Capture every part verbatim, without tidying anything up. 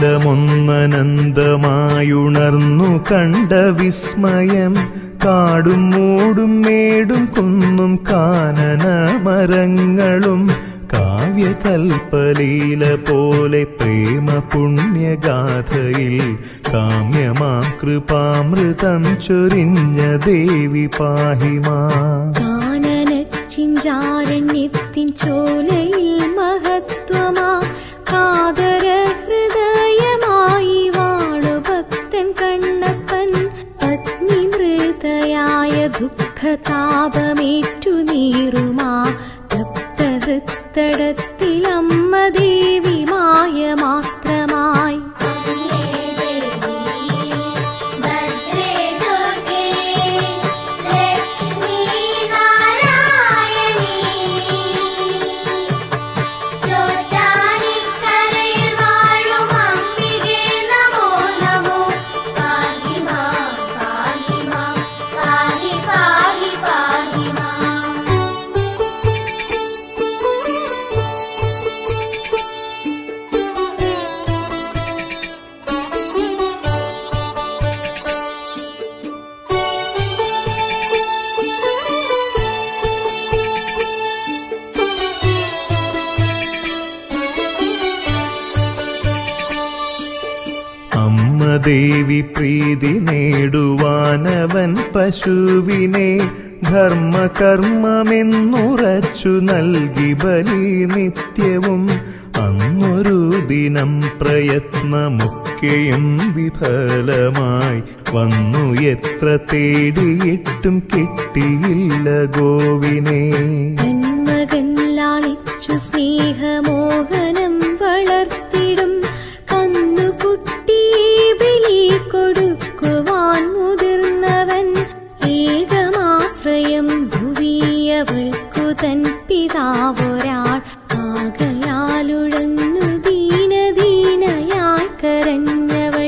കാലമൊന്നനന്തമായുണർന്നു കണ്ട വിസ്മയം കാടും മൂടും മേടും കുന്നും കാനന മരങ്ങളും കാവ്യകൽപ്പലീല പോലെ പ്രേമ പുണ്യഗാഥയിൽ കാമ്യമാം കൃപാമൃതം ചൊരിഞ്ഞ ദേവി പാഹിമാ. കാനനച്ചിഞ്ചാരണ്യത്തിൻ ചോലയിൽ മഹത്വമാ കാതര ഹൃദയമായി വാണു ഭക്തൻ കണ്ണപ്പൻ. പത്നി മൃതയായ ദുഃഖതാപമേറ്റു നീറുമാ തപ്തഹൃത്തടത്തിലമ്മ ദേവി മായ മാത്രമായി. ദേവി പ്രീതി നേടുവാനവൻ പശുവിനെ ധർമ്മകർമ്മമെന്നുറച്ചു നൽകി ബലി നിത്യവും. അന്നൊരു ദിനം പ്രയത്നമൊക്കെയും വിഫലമായി വന്നു എത്ര തേടിയിട്ടും കിട്ടിയില്ല ഗോവിനെ. മകൻ ലാളിച്ചു സ്നേഹമോഹനം വളർത്തിടും കന്നുകുട്ടിയെ ബലി കൊടുക്കുവാൻ മുതിർന്നവൻ. ഏകമാശ്രയം ഭുവിയവൾക്കു തൻ പിതാവൊരാൾ ആകയാലുഴന്നു ദീനദീനയായി കരഞ്ഞവൾ.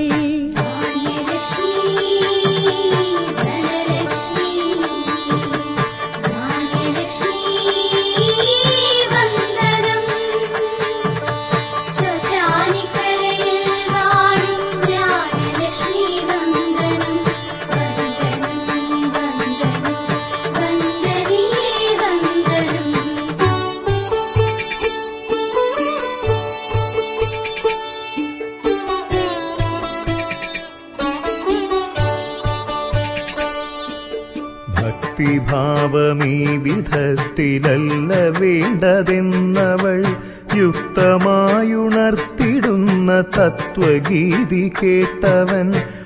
ഭക്തിഭാവമീ വിധത്തിലല്ല വേണ്ടതെന്നവൾ യുക്തമായുണർത്തിടുന്ന തത്വഗീതി കേട്ടവൻ.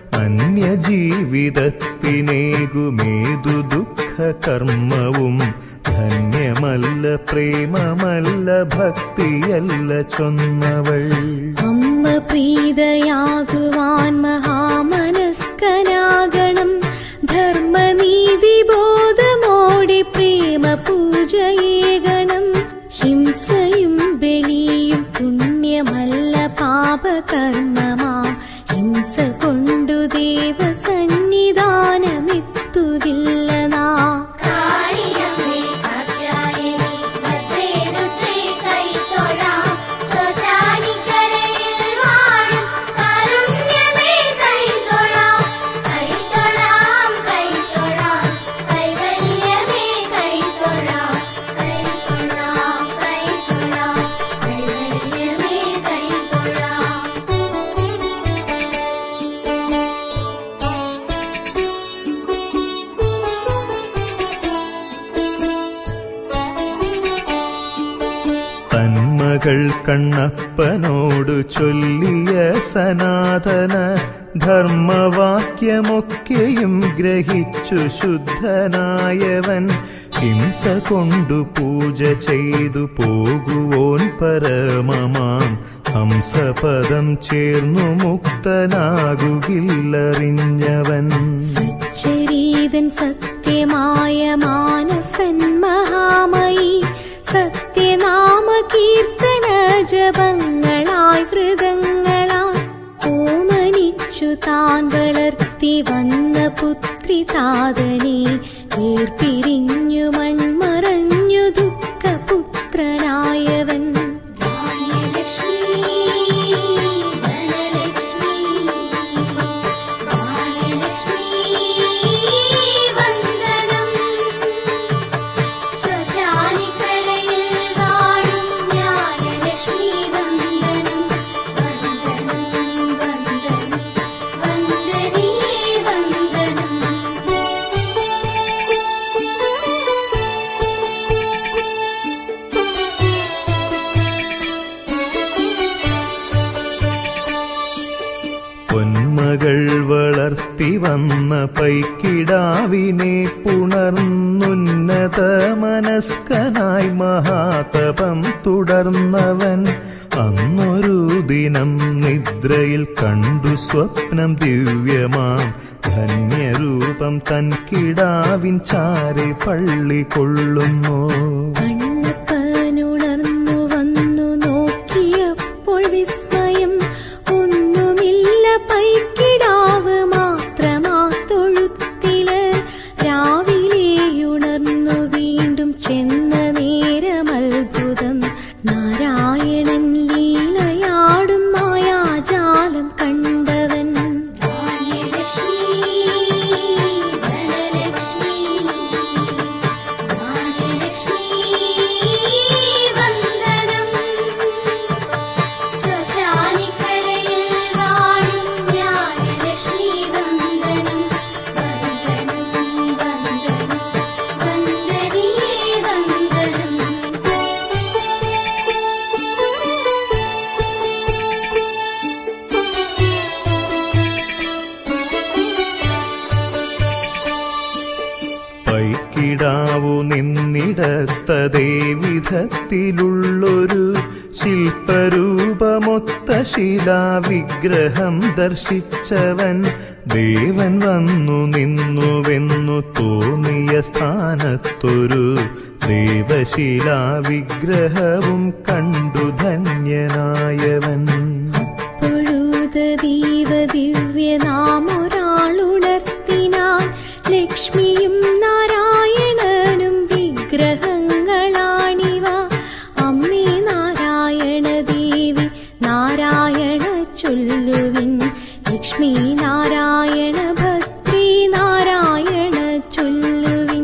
അന്യജീവിതത്തിനേകുമേതു ദുഃഖകർമ്മവും ധന്യമല്ല പ്രേമമല്ല ഭക്തിയല്ല ചൊന്നവൾ. അമ്മ പ്രീതയാകുവാൻ മഹാമനസ്കനാകണം ധർമ്മനീതി ബോധമോടെ പ്രേമ പൂജയേകണം. ഹിംസയും ബലിയും പുണ്യമല്ല പാപകർമ്മമാ ഹിംസ കൊണ്ടു ദേവസന്നിധാനമെത്തുകില്ല നാ. തന്മകൾ കണ്ണപ്പനോടു ചൊല്ലിയ സനാതന ധർമ്മവാക്യമൊക്കെയും ഗ്രഹിച്ചു ശുദ്ധനായവൻ. ഹിംസ കൊണ്ടു പൂജ ചെയ്തു പോകുവോൻ പരമമാം ഹംസപദം ചേർന്നു മുക്തനാകുകില്ലറിഞ്ഞവൻ. സച്ചരീതൻ സത്യമായ മാനസൻ മഹാമയി സത്യനാമ കീർത്തന ജപങ്ങളായി വൃതങ്ങളായി ഓമനിച്ചു താൻ വളർത്തി വന്ന പുത്രി താതനെ വേർപിരിഞ്ഞു മൺമറഞ്ഞു ദുഃഖപുത്രനായവൻ. ധനലക്ഷ്മി വന്ന പൈക്കിടാവിനെ പുണർന്നുന്നത മനസ്കനായി മഹാതപം തുടർന്നവൻ അന്നൊരു ദിനം നിദ്രയിൽ കണ്ടു സ്വപ്നം ദിവ്യമാം ധന്യരൂപം തൻ കിടാവിൻ ചാരെ പള്ളി കൊള്ളുന്നു. കണ്ണപ്പനുണർന്നു വന്നു നോക്കിയപ്പോൾ വിസ്മയം, ഒന്നുമില്ല പൈക്കിടാവ് മാത്രമാ തൊഴുത്തില്. രാവിലെയുണർന്നു വീണ്ടും ചെന്ന നേരം അത്ഭുതം, നാരായണൻ ലീലയാടും മായാജാലം കണ്ടവൻ. പൈക്കിടാവു നിന്നിടത്തതേ വിധത്തിലുള്ളൊരു ശില്പരൂപമൊത്ത ശിലാവിഗ്രഹം ദർശിച്ചവൻ ദേവൻ വന്നു നിന്നുവെന്നു തോന്നിയ സ്ഥാനത്തൊരു ദേവശിലാവിഗ്രഹവും കണ്ടു ധന്യനായവൻ. പൊഴുതീവ ദിവ്യനാമൊരാളുണർത്തിനാൻ, ലക്ഷ്മിയും നാരായണനും വിഗ്രഹങ്ങളാണിവ. അമ്മേ നാരായണ ദേവി നാരായണ ചൊല്ലുവിൻ, ലക്ഷ്മി നാരായണ ഭദ്രി നാരായണ ചൊല്ലുവിൻ.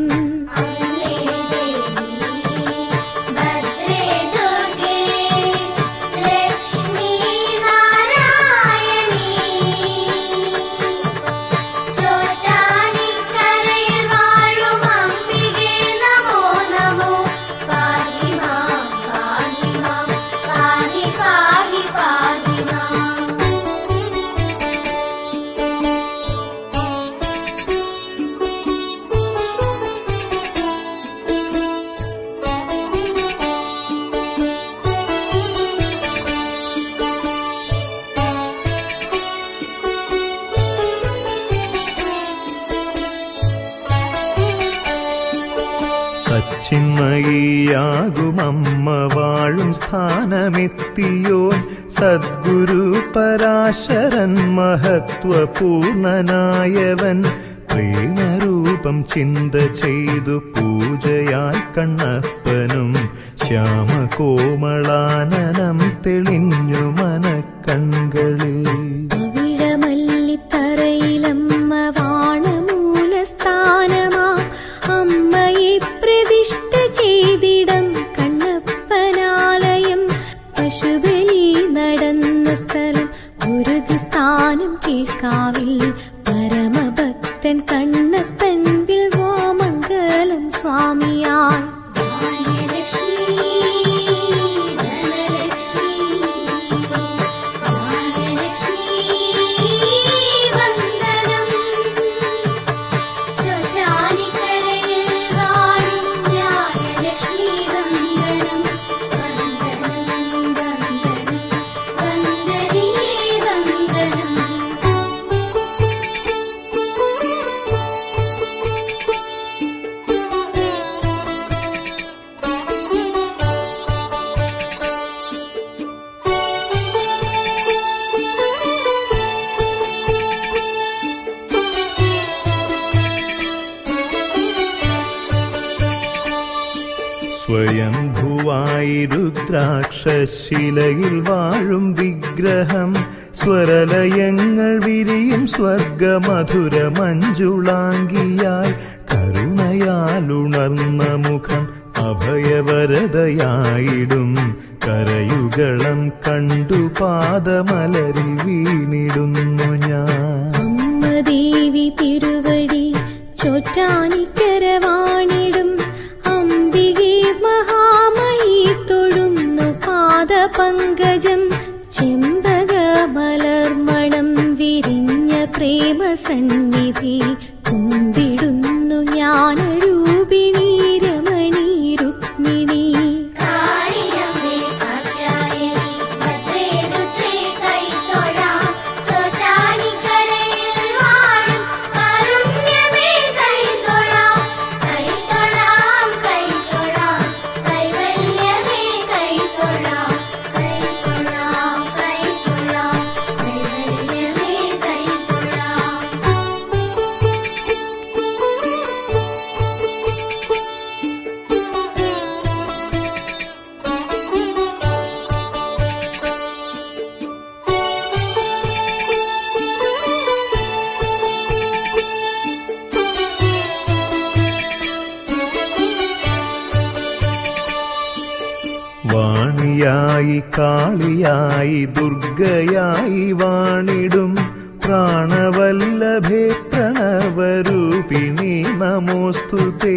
സച്ചിന്മയിയാകുമമ്മ വാഴും സ്ഥാനമെത്തിയോൻ സദ്ഗുരു പരാശരൻ മഹത്വപൂർണനായവൻ. പ്രേമരൂപം ചിന്ത ചെയ്തു പൂജയായി കണ്ണപ്പനും ശ്യാമകോമളാനനം തെളിഞ്ഞു മനക്കൺകളിൽ. വിഴമല്ലിത്തറയിലമ്മ വാണമൂലസ്ഥാനമാ, അമ്മയെ പ്രതിഷ്ഠ ചെയ്തിടം കണ്ണപ്പനാലയം. പശുബലി നടന്ന സ്ഥലം ഗുരുസ്ഥാനം കീഴ്ക്കാവിൽ, പരമഭക്തൻ കണ്ണപ്പൻ വിൽവാമംഗലം സ്വാമിയായി. സ്വയംഭുവായി രുദ്രാക്ഷശിലയിൽ വാഴും വിഗ്രഹം, സ്വരലയങ്ങൾ വിരിയും സ്വർഗമധുര മഞ്ജുളാംഗിയായി. കരുണയാലുണർന്ന മുഖം അഭയവരതയായിടും, കരയുകളം കണ്ടു പാദമലരിൽ വീണിടുന്നു ഞാൻ. അമ്മ ദേവി തിരുവടി ചോറ്റാനിക്കരവാണിടും, അംബികെ മഹാമയി തൊഴുന്നു പാദപങ്കജം. ചെമ്പക മലർമണം വിരിഞ്ഞ പ്രേമ പ്രേമസന്നിധി കുമ്പിടുന്നു ജ്ഞാനരൂപിണി രമണി രുക്മിണി. വാണിയായി കാളിയായി ദുർഗയായി വാണിടും പ്രാണവല്ലഭേ പ്രണവരൂപിണി നമോസ്തുതേ.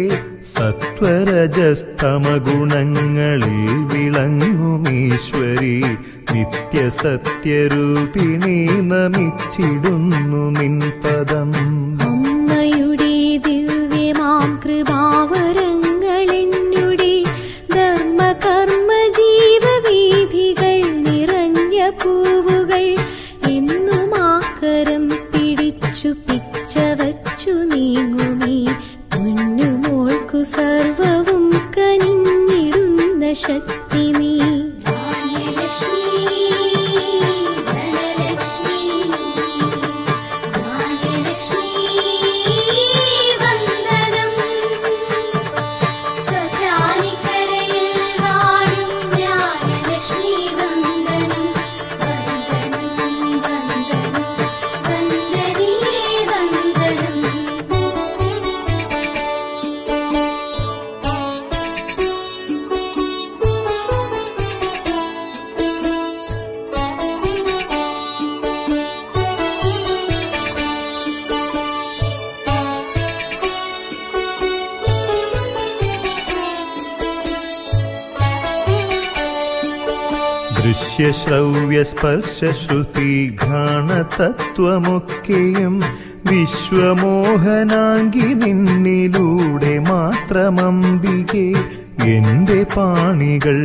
സത്വരജസ്തമഗുണങ്ങളിൽ വിളങ്ങുമീശ്വരി നിത്യസത്യരൂപിണി നമിച്ചിടുന്നു നിൻ പദം. അമ്മയുടെ ദിവ്യമാം കൃപാവരങ്ങളെന്നുടെ ധർമ്മകർമ്മ ജീവവീഥികൾ നിറഞ്ഞ പൂവുകൾ എന്നും ആക്കരം പിടിച്ചു പിച്ചവച്ചു നീങ്ങുമീ പൊന്നുമോൾക്കു സർവവും കനിഞ്ഞിടുന്ന ശക്തി നീ. ദൃശ്യശ്രവ്യസ്പർശശ്രുതി ഘാണതത്വമൊക്കെയും വിശ്വമോഹനാങ്കി നിന്നിലൂടെ മാത്രമംബികെ. എന്റെ പാണികൾ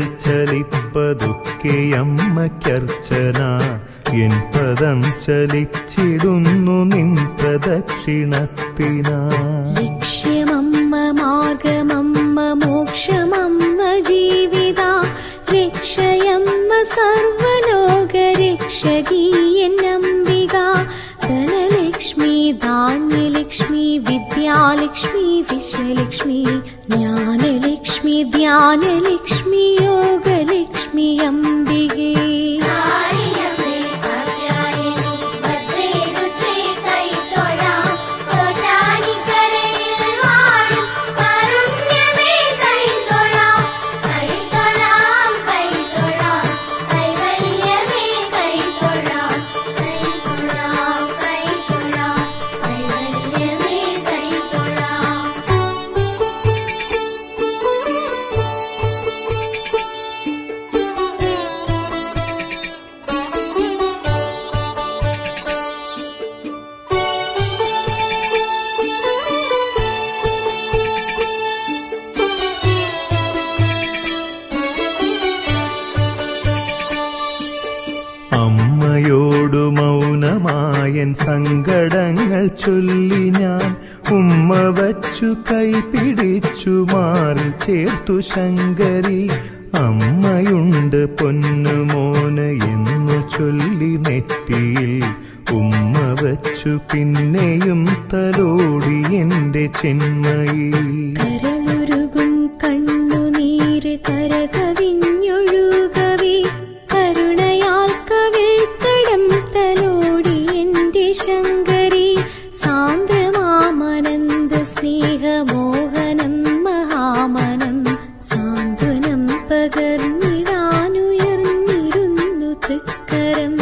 ചലിപ്പതൊക്കെയമ്മയ്ക്കർച്ചന. എൻ പദം ചലിച്ചിടുന്നു നിൻ പ്രദക്ഷിണത്തിനാ. ലക്ഷ്യമമ്മ മാർഗമമ്മ മോക്ഷമമ്മ ജീവിത രക്ഷയമ്മ സർവലോക രക്ഷകീ എന്നംബിക. ധനലക്ഷ്മി ധാന്യലക്ഷ്മി വിദ്യാലക്ഷ്മി വിശ്വലക്ഷ്മി ജ്ഞാനലക്ഷ്മി ധ്യാനലക്ഷ്മി യോഗലക്ഷ്മി അംബികേ. അമ്മയോടു മൗനമായൻ സങ്കടങ്ങൾ ചൊല്ലി ഞാൻ ഉമ്മ വച്ചു കൈപിടിച്ചു മാറി ചേർത്തു ശങ്കരി. അമ്മയുണ്ട് പൊന്നുമോന് എന്നു ചൊല്ലി നെറ്റിയിൽ ഉമ്മ വച്ചു പിന്നെയും തലോടി എന്റെ ചെന്മയി. കരളുരുകും കണ്ണുനീര് കരകവിഞ്ഞൊഴുകവേ കരുണയാൽ കവിൾത്തടം തലോടി എന്റെ ശങ്കരി. സാന്ദ്രമാമനന്ദ സ്നേഹമോഹനം മഹാമനം സാന്ത്വനം പകർന്നിടാനുയർന്നിരുന്നു തൃക്കരം.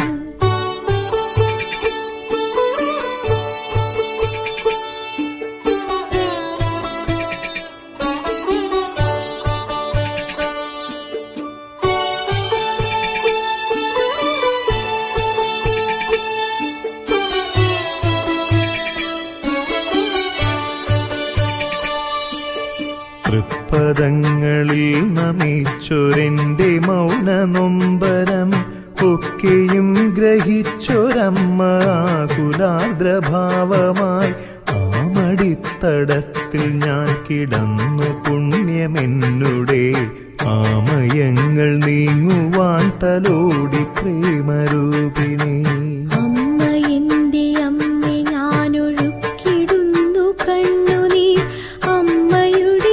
തൃപ്പദങ്ങളിൽ നമിച്ചൊരെന്റെ മൗന നൊമ്പരം ഒക്കെയും ഗ്രഹിച്ചൊരമ്മ ആകുലാദ്രഭാവമായി ആമടിത്തടത്തിൽ ഞാൻ കിടന്നു പുണ്യമെന്നുടെ ആമയങ്ങൾ നീങ്ങുവാൻ തലോടി പ്രേമരൂപിണി. അമ്മ എന്റെ അമ്മ ഞാനൊഴുക്കിടുന്നു കണ്ണുനീർ അമ്മയുടെ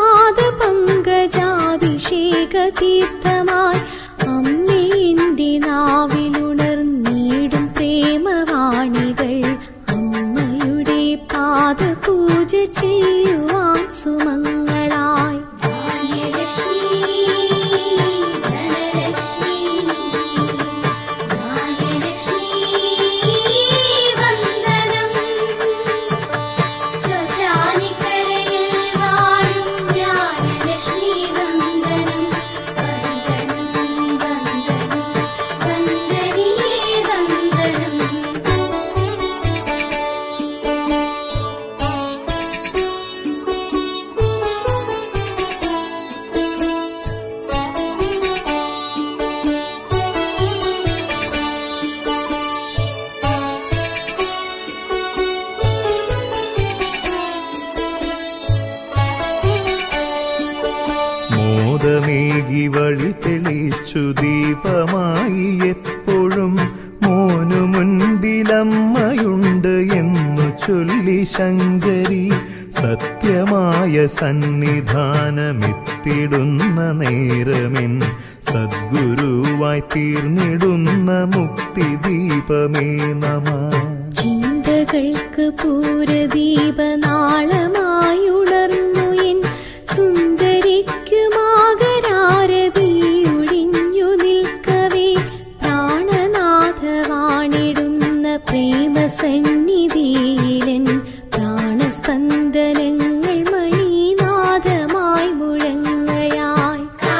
പാദപങ്കജാഭിഷേക തീർത്ഥമായി അമ്മ എന്റെ നാവിലുണർന്നിടും പ്രേമവാണികൾ അമ്മയുടെ പാദപൂജ ചെയ്യുവാൻ സുമങ്ങളായി. മോദമേകി വഴി തെളിച്ചു ദീപമായി എപ്പോഴും മോനു മുൻപിലമ്മയുണ്ട് എന്നു ചൊല്ലി ശങ്കരി സത്യമായ സന്നിധാനമെത്തിടുന്ന നേരമെൻ സദ്ഗുരുവായി തീർന്നിടുന്ന മുക്തിദീപമേ നമഃ. ചിന്തകൾക്ക് പൂരദീപനാളമായുണർന്നു എൻ സുന്ദരിക്കുമാകരാരതിയൊഴിഞ്ഞു നിൽക്കവേ പ്രാണനാഥവാണിടുന്ന പ്രേമസന്നിധിയിലൻ പ്രാണസ്പന്ദനങ്ങൾ മണിനാഥമായി മുഴങ്ങയായി.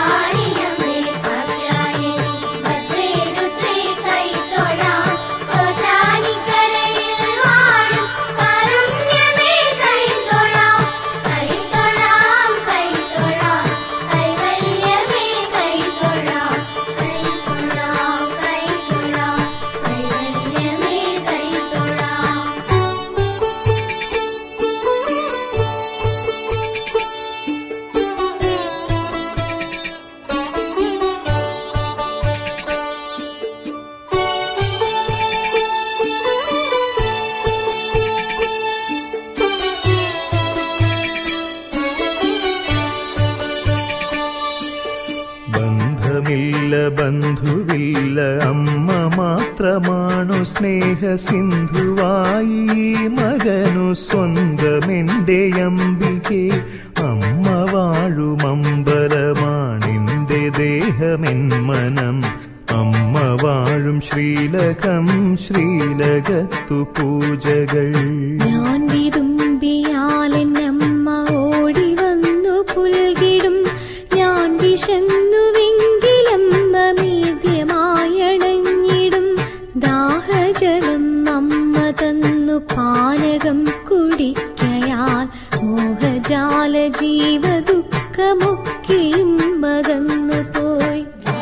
ബന്ധുവില്ല അമ്മ മാത്രമാണു സ്നേഹസിന്ധുവായി മകനു സ്വന്തമെന്റെ അംബികെ അമ്മ വാഴുമമ്പലമാണെന്റെ ദേഹമെൻ മനം അമ്മ വാഴും ശ്രീലകം ശ്രീലകത്തു പൂജകൾ. ഞാൻ വിതുമ്പിയാലെന്നമ്മ ഓടി വന്നു പുൽകിടും ഞാൻ വിശന്നുവെങ്കിലമ്മ മീദ്യമായണഞ്ഞിടും ദാഹജലം അമ്മ തന്നു പാനകം കുടിക്കയാൽ മോഹജാല ജീവദുഃഖമൊക്കെയും മകന്നു പോയി.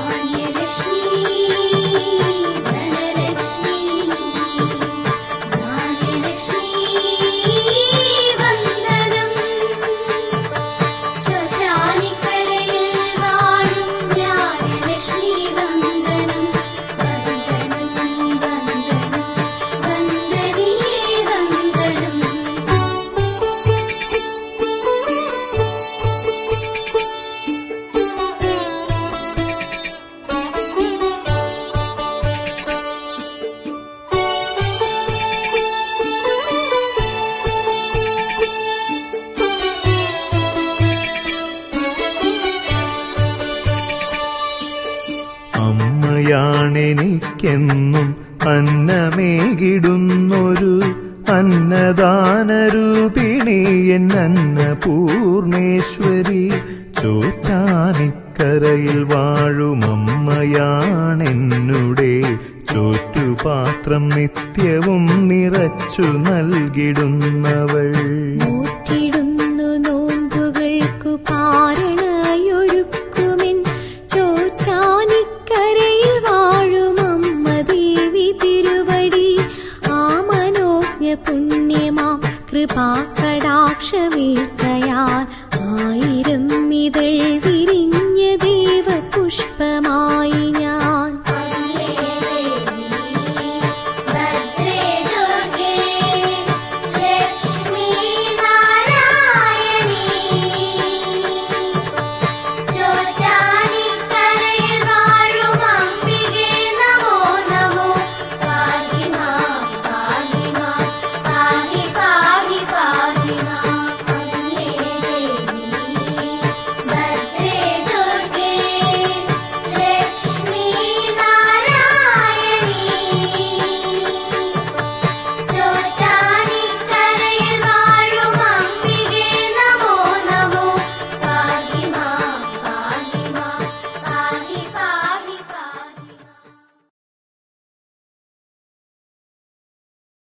അമ്മയാണെനിക്കെന്നും അന്നമേകിടുന്നൊരു അന്നദാനരൂപിണി എൻ അന്നപൂർണേശ്വരി ചോറ്റാനിക്കരയിൽ വാഴുമമ്മയാണെന്നുടെ ചോറ്റുപാത്രം നിത്യവും നിറച്ചു നൽകിടുന്നവൾ.